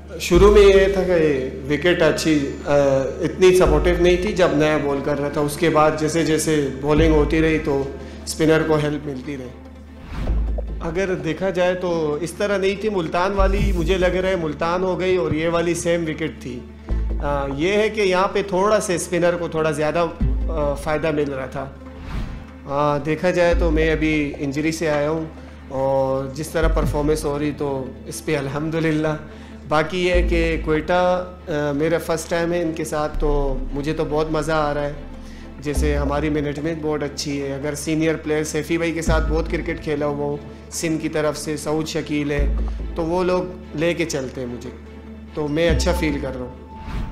शुरू में ये था कि विकेट अच्छी इतनी सपोर्टिव नहीं थी जब नया बॉल कर रहा था। उसके बाद जैसे जैसे बॉलिंग होती रही तो स्पिनर को हेल्प मिलती रही। अगर देखा जाए तो इस तरह नहीं थी। मुल्तान वाली मुझे लग रहा है मुल्तान हो गई और ये वाली सेम विकेट थी। ये है कि यहाँ पे थोड़ा से स्पिनर को थोड़ा ज़्यादा फ़ायदा मिल रहा था। देखा जाए तो मैं अभी इंजरी से आया हूँ और जिस तरह परफॉर्मेंस हो रही तो इस पे अल्हम्दुलिल्लाह। बाकी ये है कि कोयटा मेरा फ़र्स्ट टाइम है इनके साथ, तो मुझे तो बहुत मज़ा आ रहा है। जैसे हमारी मैनेजमेंट बहुत अच्छी है। अगर सीनियर प्लेयर सैफ़ी भाई के साथ बहुत क्रिकेट खेला हुआ हूँ, सिंध की तरफ से सऊद शकील है, तो वो लोग लेके चलते हैं मुझे, तो मैं अच्छा फील कर रहा हूँ।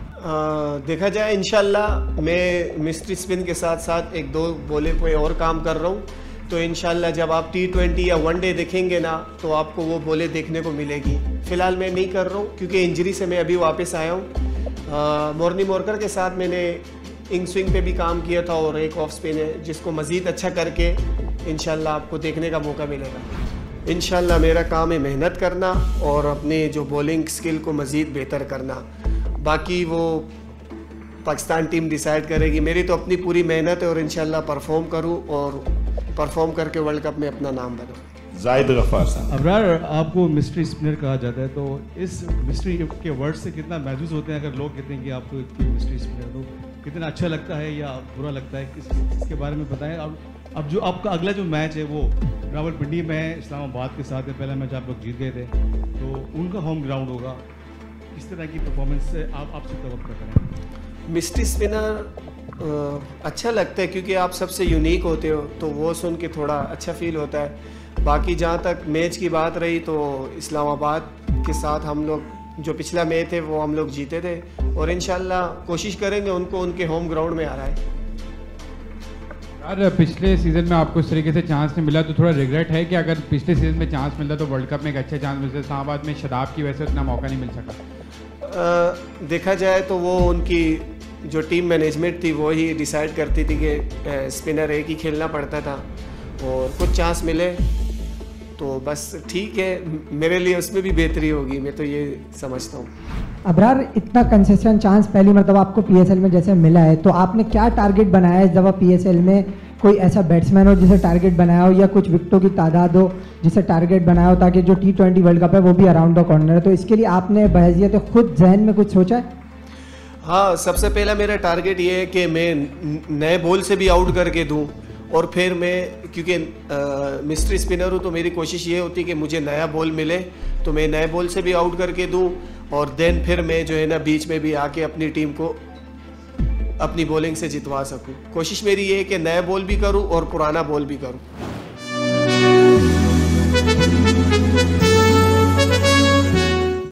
देखा जाए इंशाल्लाह मैं मिस्ट्री स्पिन के साथ साथ एक दो बॉले पे और काम कर रहा हूँ, तो इंशाल्लाह जब आप T20 या वनडे देखेंगे ना तो आपको वो बॉले देखने को मिलेगी। फ़िलहाल मैं नहीं कर रहा हूँ क्योंकि इंजरी से मैं अभी वापस आया हूँ। मॉर्नी मॉर्कर के साथ मैंने इंग स्विंग पे भी काम किया था और एक ऑफ स्पिन है जिसको मज़ीद अच्छा करके इंशाल्लाह आपको देखने का मौका मिलेगा। इंशाल्लाह मेरा काम है मेहनत करना और अपने जो बॉलिंग स्किल को मज़ीद बेहतर करना। बाकी वो पाकिस्तान टीम डिसाइड करेगी। मेरी तो अपनी पूरी मेहनत है और इंशाल्लाह परफॉर्म करूँ और परफॉर्म करके वर्ल्ड कप में अपना नाम बनाऊँ। जाहिद गफ्फार साहब, अबरार आपको मिस्ट्री स्पिनर कहा जाता है, तो इस मिस्ट्री के वर्ड से कितना महसूस होते हैं? अगर लोग कहते हैं कि आपको एक मिस्ट्री स्पिनर, तो कितना अच्छा लगता है या बुरा लगता है, इसके बारे में बताएं। अब जो आपका अगला जो मैच है वो रावलपिंडी में है, इस्लामाबाद के साथ है। पहला मैच आप लोग जीत गए थे, तो उनका होम ग्राउंड होगा। किस तरह की परफॉर्मेंस से आपसे तवक्को करें? मिस्ट्री स्पिनर अच्छा लगता है क्योंकि आप सबसे यूनिक होते हो, तो वो सुन के थोड़ा अच्छा फील होता है। बाकी जहाँ तक मैच की बात रही तो इस्लामाबाद के साथ हम लोग जो पिछला मैच है वो हम लोग जीते थे और इंशाल्लाह कोशिश करेंगे उनको उनके होम ग्राउंड में हराएं। यार पिछले सीज़न में आपको इस तरीके से चांस नहीं मिला तो थोड़ा रिग्रेट है कि अगर पिछले सीज़न में चांस मिलता तो वर्ल्ड कप में एक अच्छा चांस मिलता? इस्लामाबाद में शदाब की वजह से उतना मौका नहीं मिल सका। देखा जाए तो वो उनकी जो टीम मैनेजमेंट थी वो ही डिसाइड करती थी कि स्पिनर एक ही खेलना पड़ता था और कुछ चांस मिले तो बस ठीक है, मेरे लिए उसमें भी बेहतरी होगी, मैं तो ये समझता हूँ। अबरार, इतना कंसिस्टेंट चांस पहली मरतबा आपको PSL में जैसे मिला है, तो आपने क्या टारगेट बनाया है? जब आप PSL में कोई ऐसा बैट्समैन हो जिसे टारगेट बनाया हो या कुछ विकेटों की तादाद हो जिसे टारगेट बनाया हो ताकि जो T20 वर्ल्ड कप है वो भी अराउंड द कॉर्नर है, तो इसके लिए आपने बहैसियत खुद जहन में कुछ सोचा है? हाँ, सबसे पहला मेरा टारगेट ये है कि मैं नए बॉल से भी आउट करके दूं और फिर मैं क्योंकि मिस्ट्री स्पिनर हूँ तो मेरी कोशिश ये होती है कि मुझे नया बॉल मिले तो मैं नए बॉल से भी आउट करके दूं और देन फिर मैं जो है ना बीच में भी आके अपनी टीम को अपनी बॉलिंग से जितवा सकूं। कोशिश मेरी ये है कि नया बॉल भी करूं और पुराना बॉल भी करूं।